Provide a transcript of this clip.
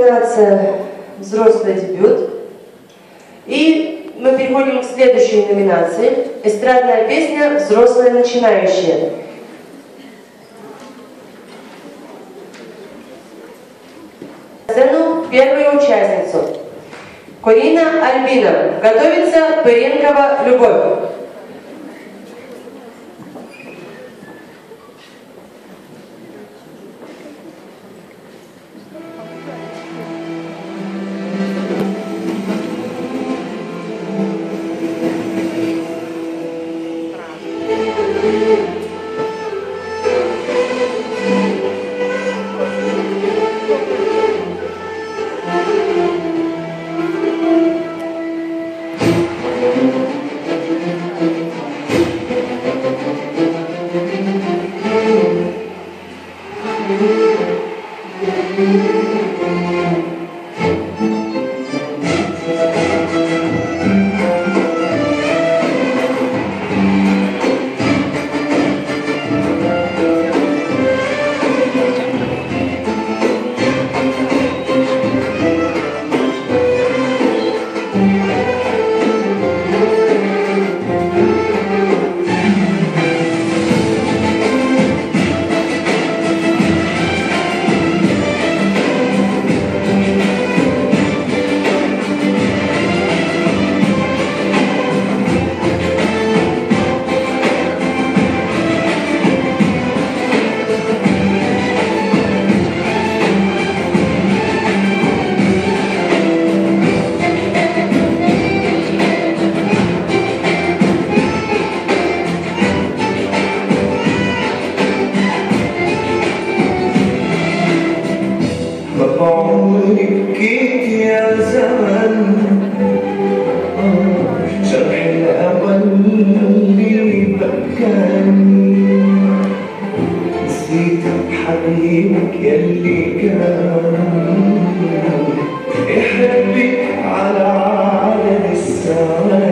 номинация «Взрослый дебют». И мы переходим к следующей номинации «Эстрадная песня «Взрослые начинающие». На сцену первую участницу. Корина Альбина. Готовится Пыренкова Любовь. بكيت يا زمن جرح الأمل اللي بكاني نسيت حبيبك يلي كان يحبك على عدد الساعات